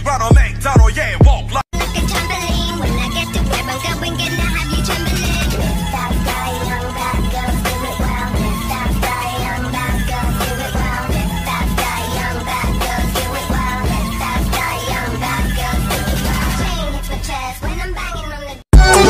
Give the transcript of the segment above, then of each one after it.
Ronald McDonald, yeah, walk like Like a trampoline. When I get to where I'm going, gonna have you trembling. Lift that guy, young bad girls, do it well. Lift that guy, young bad girls, do it well. Lift that guy, young bad girls, do it well. Lift that guy, young bad girls, do it well. Chain hits my chest when I'm banging on the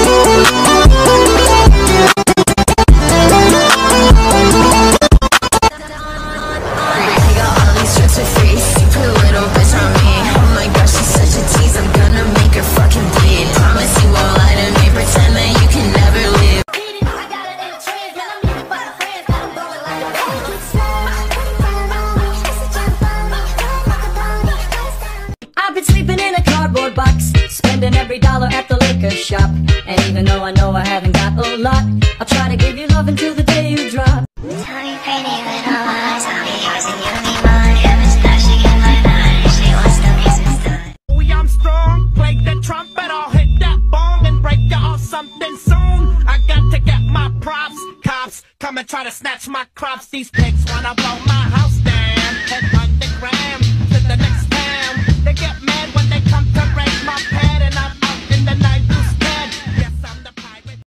I've been sleeping in a cardboard box, spending every dollar at the liquor shop. And even though I know I haven't got a lot, I'll try to give you love until the day you drop. tell me pretty little lies, I'll be yours and you'll be mine. Heaven's flashing in my eyes, she wants the music's done. I'm strong, play the trumpet, I'll hit that bong and break you off something soon. I got to get my props, cops come and try to snatch my crops. These pigs wanna blow my house down.